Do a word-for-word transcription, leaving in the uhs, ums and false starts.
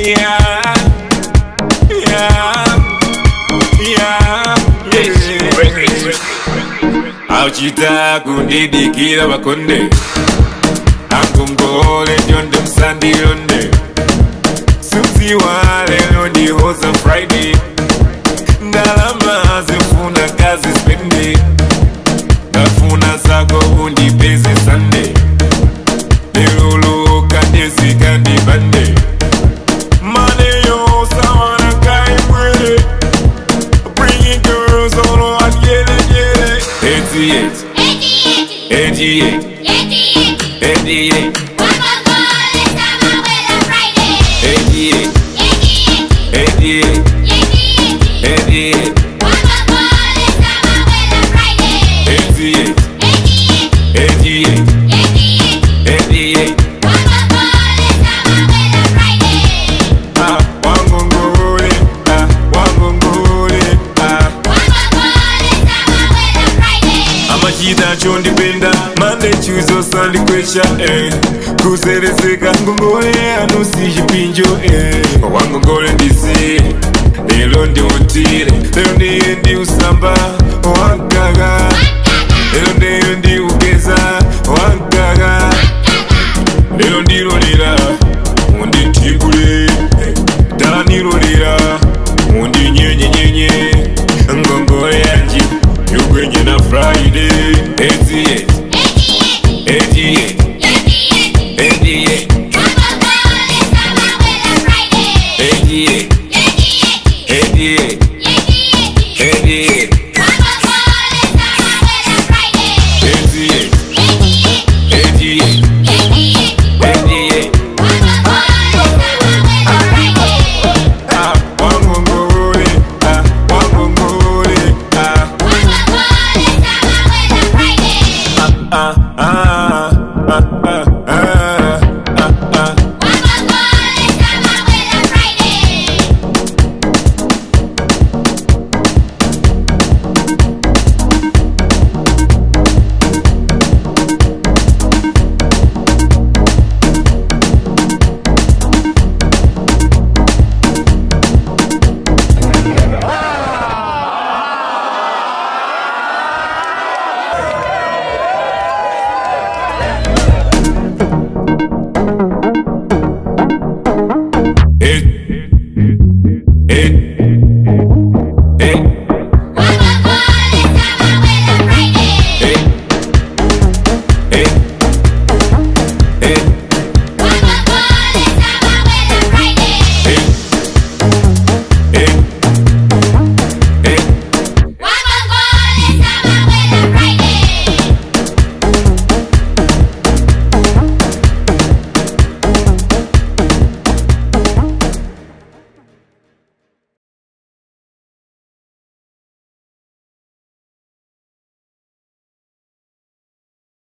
Yeah, yeah, yeah, yeah. Auchita kundidikira bakonde Angongole jonde msandi londe Sumzi wale londi hoza Friday Ndalama zifuna kazi spende Nafuna zako undi busy Sunday Nilulu kandezi kandi bande Mane yo sawana kai mwere Bringing girls all on get it, get it eighty-eight eighty-eight eighty-eight eighty-eight eighty-eight eighty-eight eighty-eight eighty-eight Ah, wangongole, ah, wangongole, ah Amachita chondipenda, Monday, Tuesday, Sunday, kwesha, eh Kuserezeka ngongole, anusi jipinjo, eh Wangongole ndisi, lelo ndi utile Lelo ndiye ndi usamba, wangaga Lelo ndiye ndi ugeza, wangaga Lelo ndilo lila, undi tigule Dala nilo lila, undi nyenye nyenye Ngongole yanji, yugwenye na Friday eighty-eight